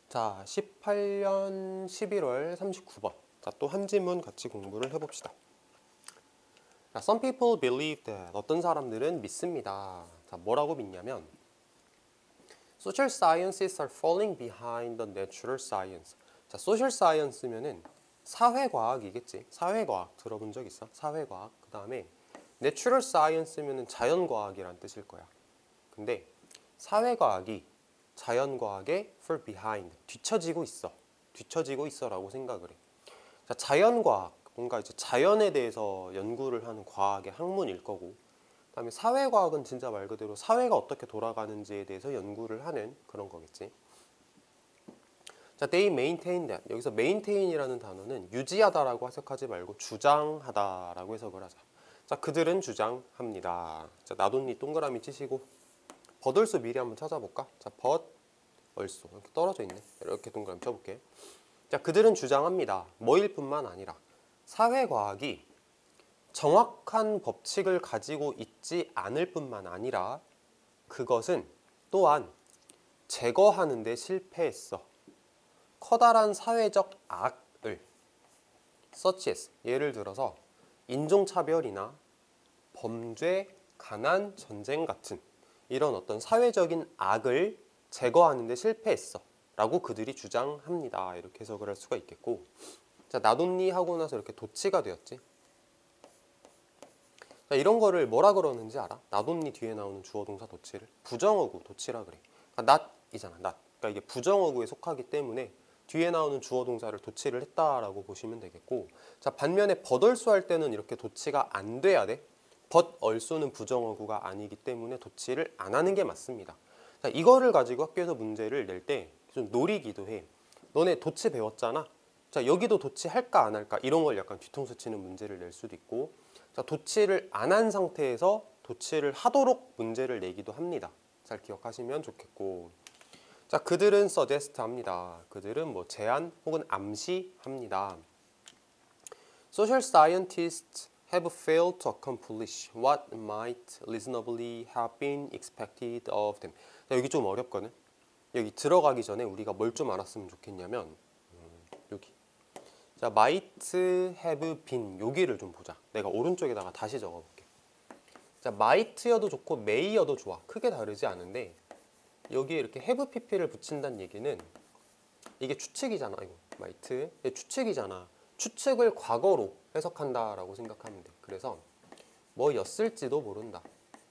자, 18년 11월 39번. 자, 또 한 지문 같이 공부를 해봅시다. 자, some people believe that. 어떤 사람들은 믿습니다. 자, 뭐라고 믿냐면 social sciences are falling behind the natural science. 자, social science면은 사회과학이겠지. 사회과학 들어본 적 있어? 사회과학. 그 다음에 natural science면은 자연과학이란 뜻일 거야. 근데 사회과학이 자연과학에 fall behind, 뒤처지고 있어. 뒤처지고 있어라고 생각을 해. 자, 자연과학, 뭔가 이제 자연에 대해서 연구를 하는 과학의 학문일 거고, 그다음에 사회과학은 진짜 말 그대로 사회가 어떻게 돌아가는지에 대해서 연구를 하는 그런 거겠지. 자, they maintain that. 여기서 maintain이라는 단어는 유지하다라고 해석하지 말고 주장하다라고 해석을 하자. 자, 그들은 주장합니다. 자, 나돈니 동그라미 치시고 버들소 미리 한번 찾아볼까? 자, 얼소 이렇게 떨어져 있네. 이렇게 동그라미 쳐볼게. 자, 그들은 주장합니다. 뭐일 뿐만 아니라 사회과학이 정확한 법칙을 가지고 있지 않을 뿐만 아니라 그것은 또한 제거하는 데 실패했어. 커다란 사회적 악을 such as, 예를 들어서 인종차별이나 범죄, 가난, 전쟁 같은 이런 어떤 사회적인 악을 제거하는 데 실패했어 라고 그들이 주장합니다. 이렇게 해석을 할 수가 있겠고, 자, 나돈니 하고 나서 이렇게 도치가 되었지. 자, 이런 거를 뭐라 그러는지 알아? 나돈니 뒤에 나오는 주어 동사 도치를 부정어구 도치라 그래. 그러니까 not이잖아, not. 그러니까 이게 부정어구에 속하기 때문에 뒤에 나오는 주어 동사를 도치를 했다라고 보시면 되겠고, 자, 반면에 버얼소 할 때는 이렇게 도치가 안 돼야 돼. 얼소는 부정어구가 아니기 때문에 도치를 안 하는 게 맞습니다. 자, 이거를 가지고 학교에서 문제를 낼 때 좀 노리기도 해. 너네 도치 배웠잖아. 자, 여기도 도치 할까 안 할까 이런 걸 약간 뒤통수 치는 문제를 낼 수도 있고, 자, 도치를 안 한 상태에서 도치를 하도록 문제를 내기도 합니다. 잘 기억하시면 좋겠고, 자, 그들은 suggest 합니다. 그들은 뭐 제안 혹은 암시합니다. Social scientists have failed to accomplish what might reasonably have been expected of them. 자, 여기 좀 어렵거든. 여기 들어가기 전에 우리가 뭘 좀 알았으면 좋겠냐면 여기. 자, might have been 여기를 좀 보자. 내가 오른쪽에다가 다시 적어볼게. 자, might여도 좋고 may여도 좋아. 크게 다르지 않은데 여기에 이렇게 have pp를 붙인다는 얘기는 이게 추측이잖아. 이거 might. 추측이잖아. 추측을 과거로 해석한다라고 생각하면 돼. 그래서 뭐였을지도 모른다.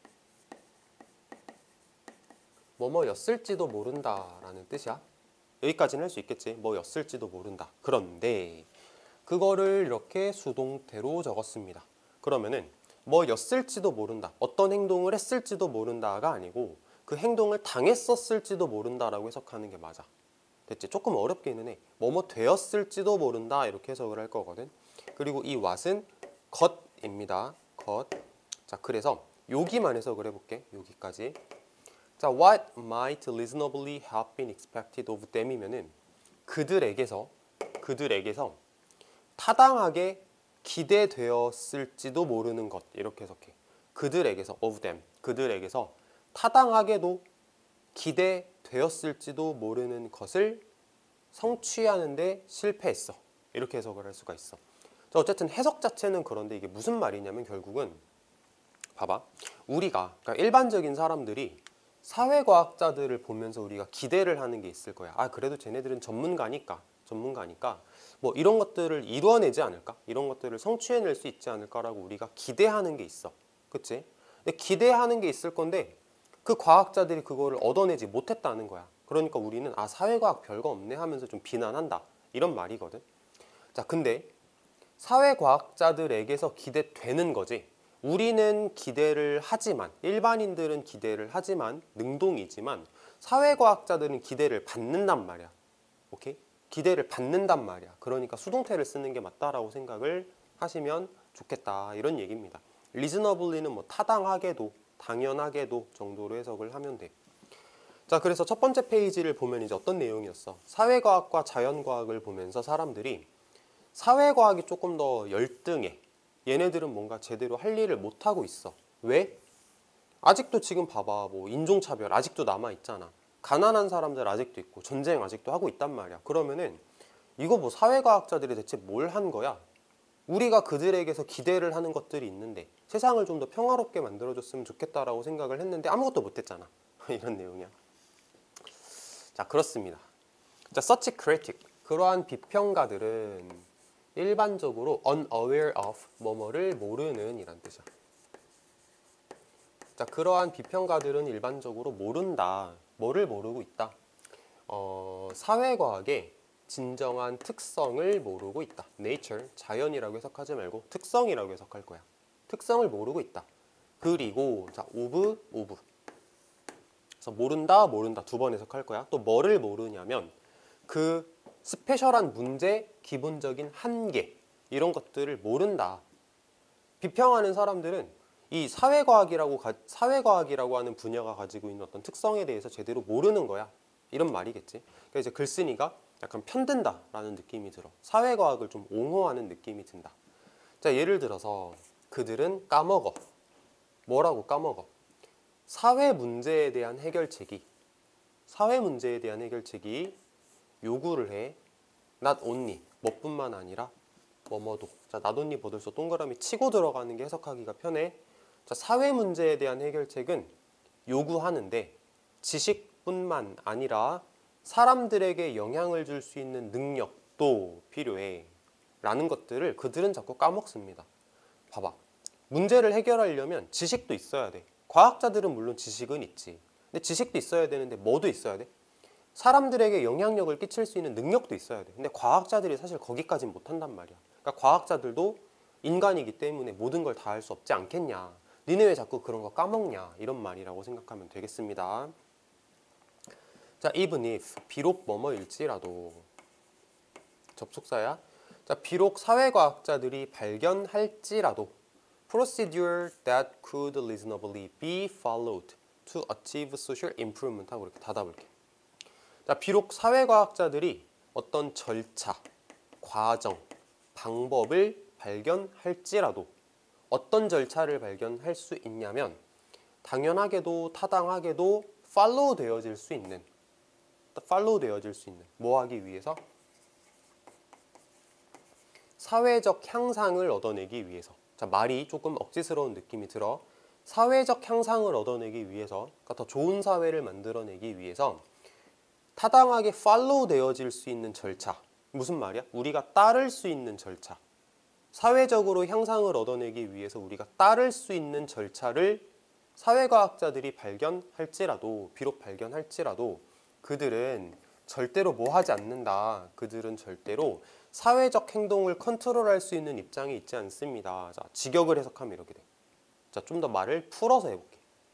뭐뭐였을지도 모른다라는 뜻이야. 여기까지는 할 수 있겠지. 뭐였을지도 모른다. 그런데 그거를 이렇게 수동태로 적었습니다. 그러면은 뭐였을지도 모른다. 어떤 행동을 했을지도 모른다가 아니고 그 행동을 당했었을지도 모른다라고 해석하는 게 맞아. 됐지? 조금 어렵기는 해. 뭐뭐 되었을지도 모른다 이렇게 해석을 할 거거든. 그리고 이 what은 것입니다. 것. 자, 그래서 여기만 해석을 해볼게. 여기까지. 자, what might reasonably have been expected of them이면은 그들에게서 타당하게 기대되었을지도 모르는 것 이렇게 해석해. 그들에게서 of them, 그들에게서 타당하게도 기대되었을지도 모르는 것을 성취하는데 실패했어. 이렇게 해석을 할 수가 있어. 자, 어쨌든 해석 자체는 그런데 이게 무슨 말이냐면 결국은 봐봐. 우리가 그러니까 일반적인 사람들이 사회과학자들을 보면서 우리가 기대를 하는 게 있을 거야. 아, 그래도 쟤네들은 전문가니까 뭐 이런 것들을 이루어내지 않을까? 이런 것들을 성취해낼 수 있지 않을까라고 우리가 기대하는 게 있어. 그치? 근데 기대하는 게 있을 건데 그 과학자들이 그거를 얻어내지 못했다는 거야. 그러니까 우리는 아, 사회과학 별거 없네 하면서 좀 비난한다. 이런 말이거든. 자, 근데 사회과학자들에게서 기대되는 거지. 우리는 기대를 하지만, 일반인들은 기대를 하지만, 능동이지만 사회과학자들은 기대를 받는단 말이야. 오케이? 기대를 받는단 말이야. 그러니까 수동태를 쓰는 게 맞다라고 생각을 하시면 좋겠다. 이런 얘기입니다. reasonably는 뭐 타당하게도, 당연하게도 정도로 해석을 하면 돼. 자, 그래서 첫 번째 페이지를 보면 이제 어떤 내용이었어? 사회과학과 자연과학을 보면서 사람들이 사회과학이 조금 더 열등해. 얘네들은 뭔가 제대로 할 일을 못하고 있어. 왜? 아직도 지금 봐봐. 뭐 인종차별 아직도 남아있잖아. 가난한 사람들 아직도 있고 전쟁 아직도 하고 있단 말이야. 그러면은 이거 뭐 사회과학자들이 대체 뭘 한 거야? 우리가 그들에게서 기대를 하는 것들이 있는데 세상을 좀 더 평화롭게 만들어줬으면 좋겠다라고 생각을 했는데 아무것도 못했잖아. 이런 내용이야. 자, 그렇습니다. 자, such critic, 그러한 비평가들은 일반적으로 unaware of, 뭐뭐를 모르는 이란 뜻이야. 자, 그러한 비평가들은 일반적으로 모른다. 뭐를 모르고 있다? 사회과학의 진정한 특성을 모르고 있다. nature, 자연이라고 해석하지 말고 특성이라고 해석할 거야. 특성을 모르고 있다. 그리고 자, of. 그래서 모른다 두 번 해석할 거야. 또 뭐를 모르냐면 그 스페셜한 문제, 기본적인 한계 이런 것들을 모른다. 비평하는 사람들은 이 사회과학이라고 하는 분야가 가지고 있는 어떤 특성에 대해서 제대로 모르는 거야. 이런 말이겠지. 그러니까 이제 글쓴이가 약간 편든다라는 느낌이 들어. 사회과학을 좀 옹호하는 느낌이 든다. 자, 예를 들어서 그들은 까먹어. 뭐라고 까먹어? 사회 문제에 대한 해결책이 요구를 해. not only, 뭐뿐만 아니라 뭐뭐도. 자, not only 뭐들서 동그라미 치고 들어가는 게 해석하기가 편해. 자, 사회 문제에 대한 해결책은 요구하는데 지식뿐만 아니라 사람들에게 영향을 줄 수 있는 능력도 필요해. 라는 것들을 그들은 자꾸 까먹습니다. 봐봐. 문제를 해결하려면 지식도 있어야 돼. 과학자들은 물론 지식은 있지. 근데 지식도 있어야 되는데 뭐도 있어야 돼? 사람들에게 영향력을 끼칠 수 있는 능력도 있어야 돼. 근데 과학자들이 사실 거기까진 못한단 말이야. 그러니까 과학자들도 인간이기 때문에 모든 걸 다 할 수 없지 않겠냐. 니네 왜 자꾸 그런 거 까먹냐. 이런 말이라고 생각하면 되겠습니다. 자, even if, 비록 뭐뭐일지라도. 접속사야. 자, 비록 사회과학자들이 발견할지라도 procedure that could reasonably be followed to achieve social improvement 하고 이렇게 닫아볼게. 자, 비록 사회과학자들이 어떤 절차, 과정, 방법을 발견할지라도 어떤 절차를 발견할 수 있냐면 당연하게도 타당하게도 팔로우 되어질 수 있는 뭐 하기 위해서? 사회적 향상을 얻어내기 위해서. 자, 말이 조금 억지스러운 느낌이 들어. 사회적 향상을 얻어내기 위해서, 그러니까 더 좋은 사회를 만들어내기 위해서 타당하게 팔로우 되어질 수 있는 절차. 무슨 말이야? 우리가 따를 수 있는 절차. 사회적으로 향상을 얻어내기 위해서 우리가 따를 수 있는 절차를 사회과학자들이 비록 발견할지라도 그들은 절대로 뭐 하지 않는다. 그들은 절대로 사회적 행동을 컨트롤할 수 있는 입장에 있지 않습니다. 자, 직역을 해석하면 이렇게 돼. 자, 좀 더 말을 풀어서 해볼게.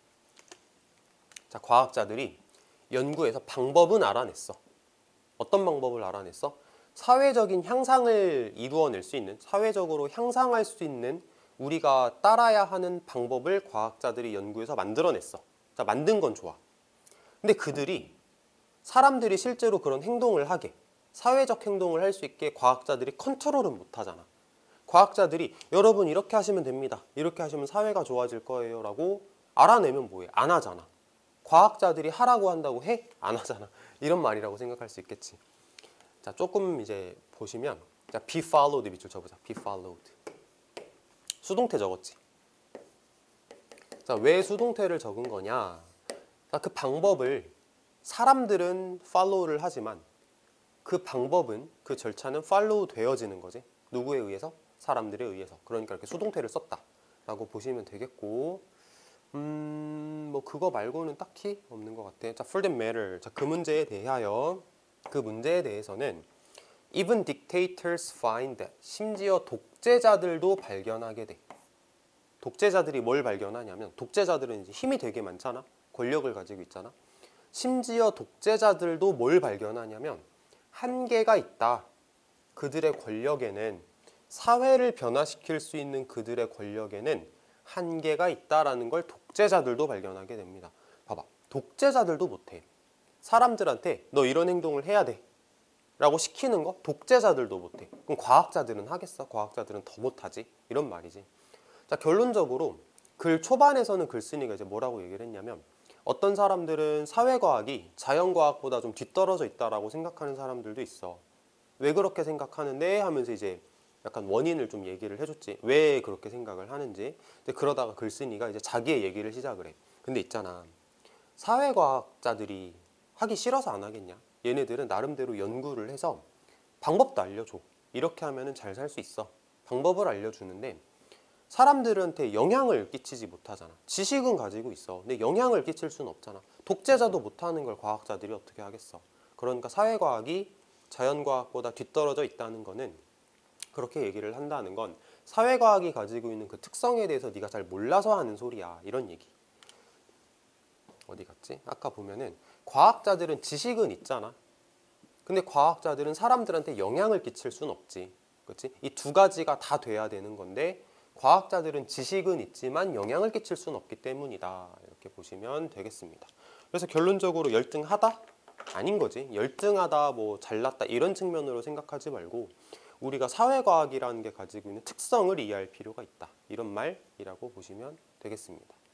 자, 과학자들이 연구에서 방법은 알아냈어. 어떤 방법을 알아냈어? 사회적인 향상을 이루어낼 수 있는, 사회적으로 향상할 수 있는 우리가 따라야 하는 방법을 과학자들이 연구해서 만들어냈어. 자, 만든 건 좋아. 근데 사람들이 실제로 그런 행동을 하게, 사회적 행동을 할 수 있게 과학자들이 컨트롤은 못하잖아. 과학자들이 여러분 이렇게 하시면 됩니다. 이렇게 하시면 사회가 좋아질 거예요 라고 알아내면 뭐해? 안 하잖아. 과학자들이 하라고 한다고 해? 안 하잖아. 이런 말이라고 생각할 수 있겠지. 자, 조금 이제 보시면 자, be followed 밑줄 쳐보자. be followed. 수동태 적었지. 자, 왜 수동태를 적은 거냐? 자, 그 방법을 사람들은 follow를 하지만 그 방법은, 그 절차는 follow 되어지는 거지. 누구에 의해서? 사람들에 의해서. 그러니까 이렇게 수동태를 썼다 라고 보시면 되겠고, 뭐 그거 말고는 딱히 없는 것 같아. 자, for that matter. 자, 그 문제에 대해서는 even dictators find that. 심지어 독재자들도 발견하게 돼. 독재자들이 뭘 발견하냐면, 독재자들은 이제 힘이 되게 많잖아. 권력을 가지고 있잖아. 심지어 독재자들도 뭘 발견하냐면 한계가 있다. 그들의 권력에는, 사회를 변화시킬 수 있는 그들의 권력에는 한계가 있다라는 걸 독재자들도 발견하게 됩니다. 봐봐. 독재자들도 못해. 사람들한테 너 이런 행동을 해야 돼 라고 시키는 거 독재자들도 못해. 그럼 과학자들은 하겠어? 과학자들은 더 못하지. 이런 말이지. 자, 결론적으로 글 초반에서는 글쓴이가 이제 뭐라고 얘기를 했냐면 어떤 사람들은 사회과학이 자연과학보다 좀 뒤떨어져 있다라고 생각하는 사람들도 있어. 왜 그렇게 생각하는데 하면서 이제 약간 원인을 좀 얘기를 해줬지. 왜 그렇게 생각을 하는지. 근데 그러다가 글쓴이가 이제 자기의 얘기를 시작을 해. 근데 있잖아. 사회과학자들이 하기 싫어서 안 하겠냐? 얘네들은 나름대로 연구를 해서 방법도 알려줘. 이렇게 하면은 잘 살 수 있어. 방법을 알려주는데 사람들한테 영향을 끼치지 못하잖아. 지식은 가지고 있어. 근데 영향을 끼칠 수는 없잖아. 독재자도 못하는 걸 과학자들이 어떻게 하겠어. 그러니까 사회과학이 자연과학보다 뒤떨어져 있다는 거는 그렇게 얘기를 한다는 건 사회과학이 가지고 있는 그 특성에 대해서 네가 잘 몰라서 하는 소리야. 이런 얘기. 어디 갔지? 아까 보면은 과학자들은 지식은 있잖아. 근데 과학자들은 사람들한테 영향을 끼칠 수는 없지. 그렇지? 이 두 가지가 다 돼야 되는 건데 과학자들은 지식은 있지만 영향을 끼칠 수는 없기 때문이다. 이렇게 보시면 되겠습니다. 그래서 결론적으로 열등하다? 아닌 거지. 열등하다, 뭐 잘났다 이런 측면으로 생각하지 말고 우리가 사회과학이라는 게 가지고 있는 특성을 이해할 필요가 있다. 이런 말이라고 보시면 되겠습니다.